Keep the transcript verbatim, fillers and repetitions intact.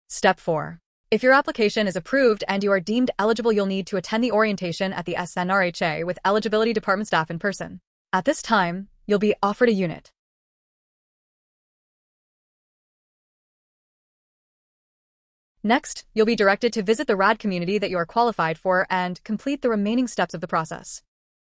Step four. If your application is approved and you are deemed eligible, you'll need to attend the orientation at the S N R H A with eligibility department staff in person. At this time, you'll be offered a unit. Next, you'll be directed to visit the R A D community that you are qualified for and complete the remaining steps of the process.